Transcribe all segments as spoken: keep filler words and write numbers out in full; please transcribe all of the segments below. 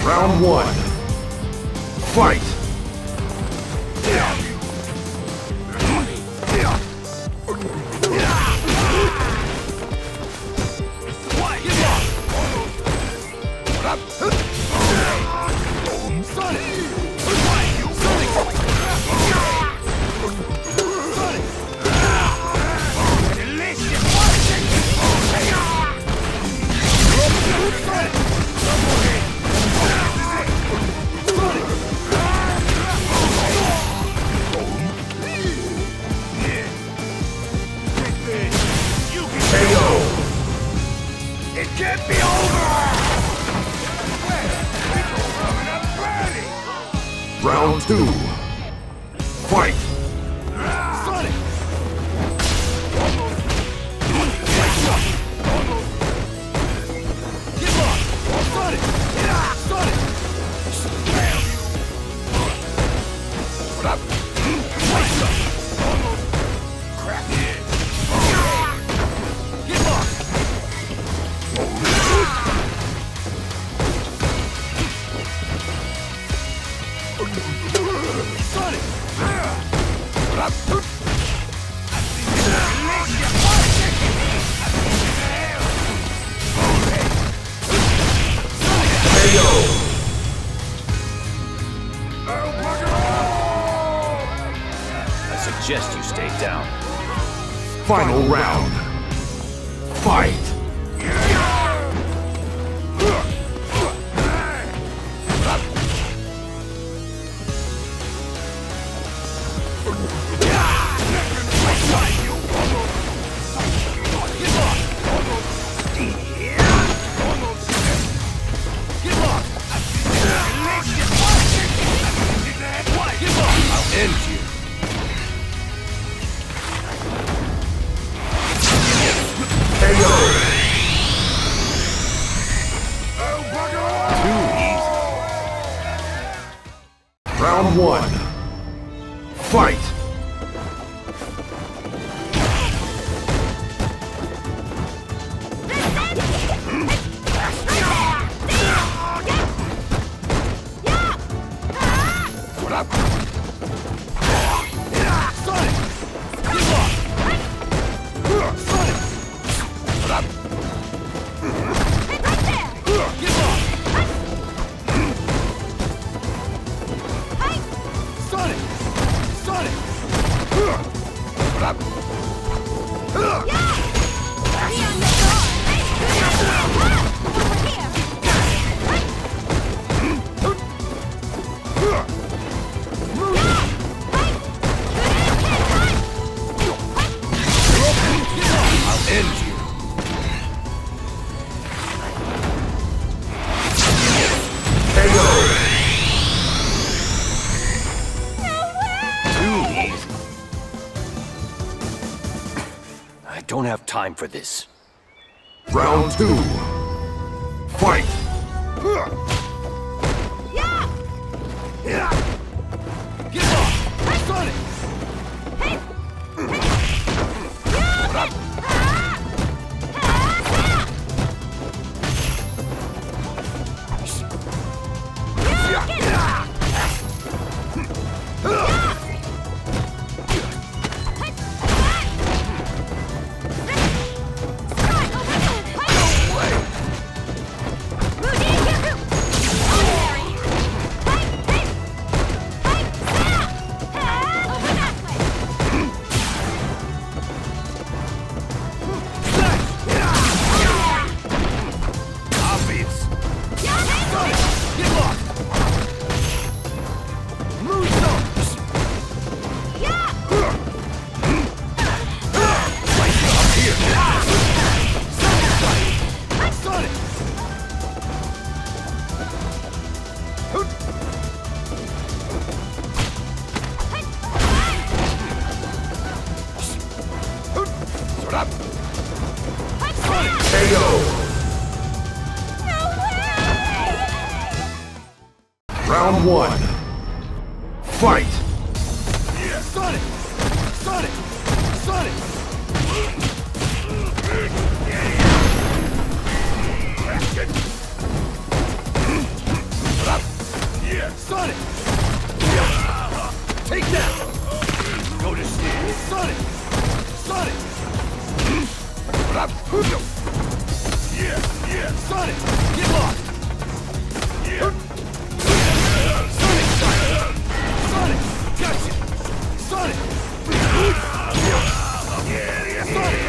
Round one. Fight! Round two. Fight! Sonic! Get lost! Sonic! Sonic! What up? Crap! Get lost! Sonic! What up? I suggest you stay down. Final round. Fight! End you. K O! Too easy. Round one. Fight! What up? Sonic! Get lost! Sonic! What up? Get lost! Sonic! Sonic! What up? I'll end you. K O! Too easy. I don't have time for this. Round two. Fight! Get lost! Sonic! What up? Obvious. Sonic! Get lost! Moonstone! Right up here. Sonic! What up? Sonic! K O! Round one. Fight! Sonic! Sonic! Sonic! Sonic! Take that! Go to sleep. Sonic! Sonic! Shut up! Yeah, yeah. Sonic! Get lost! Yeah. Sonic! Sonic! Sonic! Gotcha! Sonic! Sonic!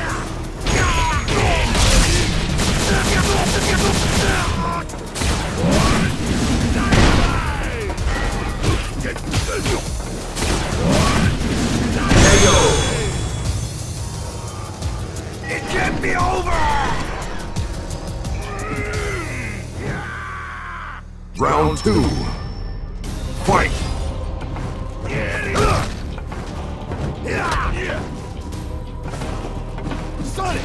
It can't be over! Round two. Fight! Sonic!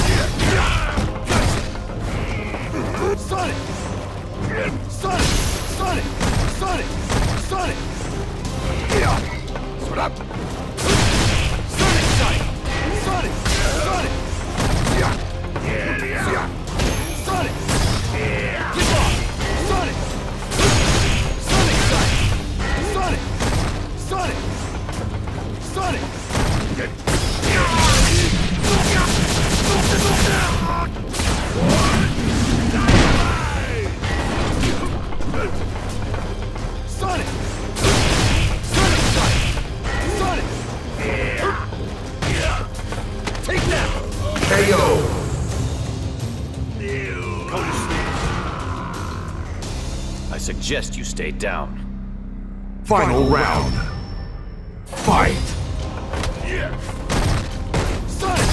Sonic! Sonic! Sonic! Sonic! Sonic! Shut up! Sonic! Sonic! Sonic! Sonic! Sonic! Get off! Sonic! Sonic! Sonic! Sonic! Sonic! Sonic! Sonic! Sonic! Take that! K O. Go to sleep. I suggest you stay down. Final round. Fight! Sonic!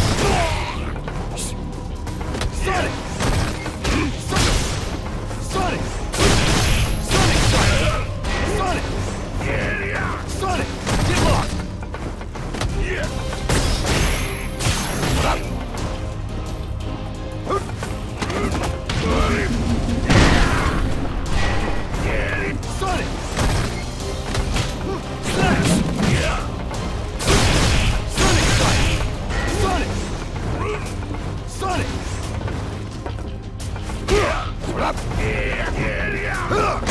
Sonic! Sonic! Sonic! Sonic! Sonic! Sonic! Get lost! Sonic! Slash! Sonic! Sonic! Sonic! Shut up!